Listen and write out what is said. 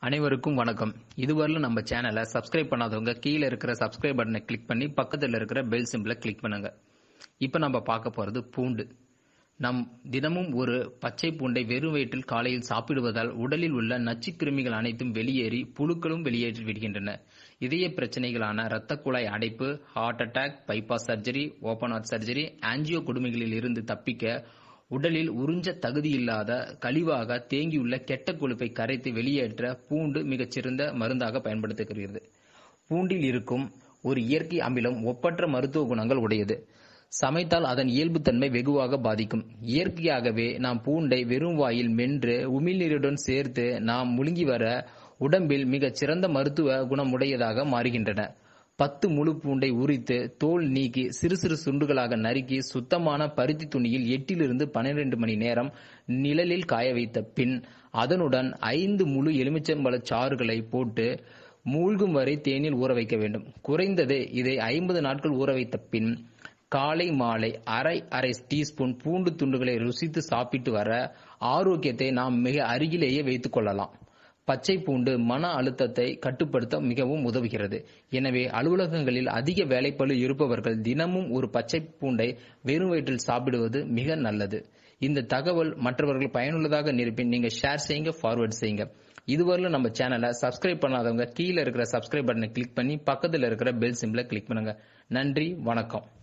அனைவருக்கும் வணக்கம். இதுவரையிலும் நம்ம சேனலை சப்ஸ்கிரைப் பண்ணாதவங்க கீழே இருக்கிற சப்ஸ்கிரைப் பட்டனை கிளிக் பண்ணி பக்கத்தில் இருக்கிற பெல் சிம்பிளை கிளிக் பண்ணுங்க. இப்போ நம்ம பார்க்க போறது பூண்டு. நம் தினமும் ஒரு பச்சை பூண்டை வெறும் வயிற்றில் காலையில் சாப்பிடுவதால் உடலில் உள்ள நச்சு கிருமிகள் அனைத்தும் வெளியேறி புழுக்களும் வெளியேற்றி விடுகின்றன. இதய பிரச்சனைகளான இரத்த குழாய் அடைப்பு, heart attack, bypass surgery, open heart surgery, angio கொடுமைகளில் இருந்து தப்பிக்க உடலில் உறிஞ்ச தகுதியில்லாத கழிவாக தேங்கியுள்ள கெட்ட கொழுப்பை கரைத்து வெளியேற்ற பூண்டு மிகச்சிறந்த மருந்தாக பயன்படுத்தப்படுகிறது. பூண்டில் இருக்கும் ஒரு இயற்கை அமிலம் ஒப்பற்ற மருத்துவ குணங்கள் உடையது. சமைத்தால் அதன் இயல்புத்தன்மை வெகுவாக பாதிக்கும். இயற்கையாகவே நாம் பூண்டை வெறும் வாயில் மென்று உமிழ்நீருடன் சேர்த்து நாம் முழுங்கி வர உடம்பில் மிகச் சிறந்த மருத்துவ குணமுடையதாக மாறுகின்றன. 10 முழு பூண்டை உரித்து தோல் நீக்கி சிறு சிறு சுண்டுகளாக நறுக்கி சுத்தமான பருத்தி துணியில் 8 to 12 மணி நேரம் நிழலில் காய வைத்த பின் அதனுடன் 5 முழு எலுமிச்சம்பழ சாறுகளை போட்டு மூழ்கும் வரை தேனில் ஊற வைக்க வேண்டும். குறைந்தது இதை 50 நாட்கள் ஊற வைத்த பின் காலை மாலை அரை டீஸ்பூன் பூண்டு துண்டுகளை ருசித்து சாப்பிட்டு வர ஆரோக்கியத்தை நாம் மிக அருகிலேயே வைத்துக் கொள்ளலாம். பச்சை பூண்டு மன அழுத்தத்தை கட்டுப்படுத்த மிகவும் உதவுகிறது. எனவே அலுவலகங்களில் அதிக வேலைப்பளு இருப்பவர்கள் தினமும் ஒரு பச்சை பூண்டை வெறும் வயிற்றில் சாப்பிடுவது மிக நல்லது. இந்த தகவல் மற்றவர்கள் பயனுள்ளதாக இருப்பின் நீங்க ஷேர் செய்யுங்க, ஃபார்வர்ட் செய்யுங்க. இதுவரையிலும் நம்ம சேனலை சப்ஸ்கிரைப் பண்ணாதவங்க கீழே இருக்கிற சப்ஸ்கிரைப் பட்டனை கிளிக் பண்ணி பக்கத்தில் இருக்கிற பெல் சிம்பிளை கிளிக் பண்ணுங்க. நன்றி, வணக்கம்.